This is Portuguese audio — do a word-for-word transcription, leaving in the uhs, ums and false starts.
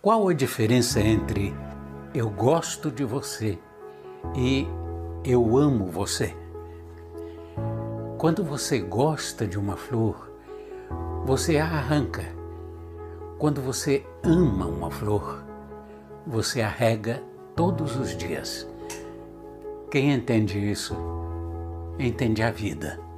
Qual a diferença entre eu gosto de você e eu amo você? Quando você gosta de uma flor, você a arranca. Quando você ama uma flor, você a rega todos os dias. Quem entende isso, entende a vida.